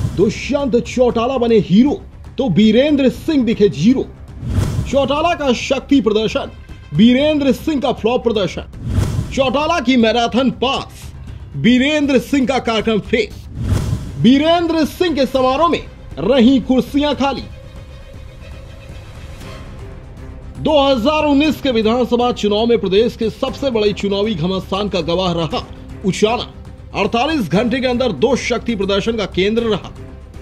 दुष्यंत चौटाला बने हीरो तो बीरेंद्र सिंह दिखे जीरो। चौटाला का शक्ति प्रदर्शन, बीरेंद्र सिंह का फ्लॉप प्रदर्शन। चौटाला की मैराथन पास, बीरेंद्र सिंह का कार्यक्रम फेल। बीरेंद्र सिंह के समारोह में रही कुर्सियां खाली। 2019 के विधानसभा चुनाव में प्रदेश के सबसे बड़े चुनावी घमासान का गवाह रहा उचाना 48 घंटे के अंदर 2 शक्ति प्रदर्शन का केंद्र रहा।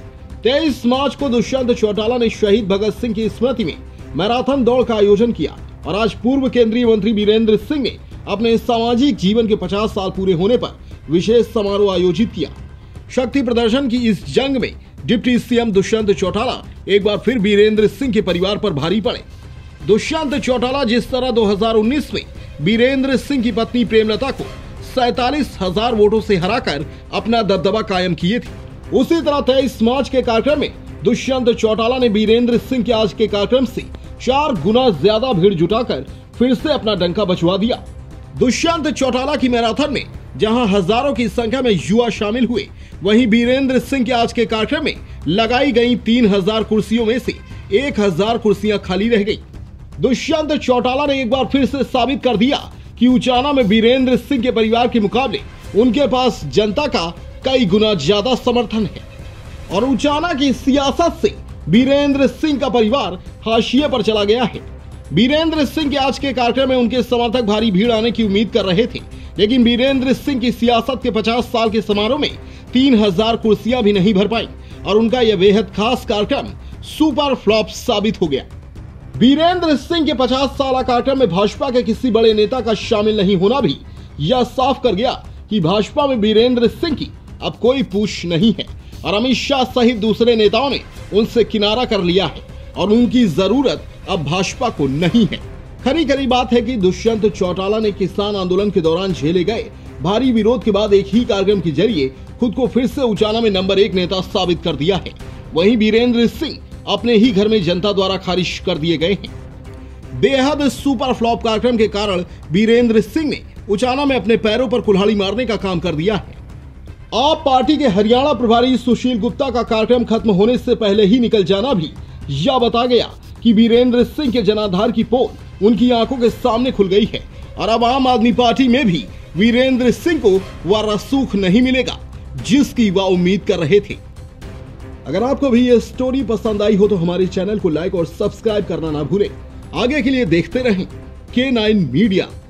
23 मार्च को दुष्यंत चौटाला ने शहीद भगत सिंह की स्मृति में मैराथन दौड़ का आयोजन किया और आज पूर्व केंद्रीय मंत्री बीरेंद्र सिंह ने अपने सामाजिक जीवन के 50 साल पूरे होने पर विशेष समारोह आयोजित किया। शक्ति प्रदर्शन की इस जंग में डिप्टी सीएम दुष्यंत चौटाला एक बार फिर बीरेंद्र सिंह के परिवार पर भारी पड़े। दुष्यंत चौटाला जिस तरह 2019 में बीरेंद्र सिंह की पत्नी प्रेमलता को 47,000 वोटों से हराकर अपना दबदबा कायम किए थे, उसी तरह 23 मार्च के कार्यक्रम में दुष्यंत चौटाला ने बीरेंद्र सिंह के आज के कार्यक्रम से 4 गुना ज्यादा भीड़ जुटाकर फिर से अपना डंका बजवा दिया। दुष्यंत चौटाला की मैराथन में जहां हजारों की संख्या में युवा शामिल हुए, वहीं बीरेंद्र सिंह के आज के कार्यक्रम में लगाई गई 3,000 कुर्सियों में से 1,000 कुर्सियां खाली रह गई। दुष्यंत चौटाला ने एक बार फिर से साबित कर दिया कि उचाना में बीरेंद्र सिंह के परिवार के मुकाबले उनके पास जनता का कई गुना ज्यादा समर्थन है और उचाना की सियासत से बीरेंद्र सिंह का परिवार हाशिए पर चला गया है। बीरेंद्र सिंह के आज के कार्यक्रम में उनके समर्थक भारी भीड़ आने की उम्मीद कर रहे थे, लेकिन बीरेंद्र सिंह की सियासत के 50 साल के समारोह में 3,000 कुर्सियां भी नहीं भर पाई और उनका यह बेहद खास कार्यक्रम सुपर फ्लॉप साबित हो गया। बीरेंद्र सिंह के 50 साल कार्यक्रम में भाजपा के किसी बड़े नेता का शामिल नहीं होना भी यह साफ कर गया कि भाजपा में बीरेंद्र सिंह की अब कोई पूछ नहीं है और अमित शाह सहित दूसरे नेताओं ने उनसे किनारा कर लिया है और उनकी जरूरत अब भाजपा को नहीं है। खरी बात है कि दुष्यंत चौटाला ने किसान आंदोलन के दौरान झेले गए भारी विरोध के बाद एक ही कार्यक्रम के जरिए खुद को फिर से उचाना में नंबर 1 नेता साबित कर दिया है। वहीं बीरेंद्र सिंह अपने ही घर में जनता द्वारा खारिज कर दिए गए हैं। बेहद सुपर फ्लॉप कार्यक्रम के कारण बीरेंद्र सिंह ने उचाना में अपने पैरों पर कुल्हाड़ी मारने का काम कर दिया है। आप पार्टी के हरियाणा प्रभारी सुशील गुप्ता का कार्यक्रम खत्म होने से पहले ही निकल जाना भी यह बता गया कि बीरेंद्र सिंह के जनाधार की पोल उनकी आंखों के सामने खुल गई है और अब आम आदमी पार्टी में भी बीरेंद्र सिंह को वह रसूख नहीं मिलेगा जिसकी वह उम्मीद कर रहे थे। अगर आपको भी ये स्टोरी पसंद आई हो तो हमारे चैनल को लाइक और सब्सक्राइब करना ना भूलें। आगे के लिए देखते रहें K9 मीडिया।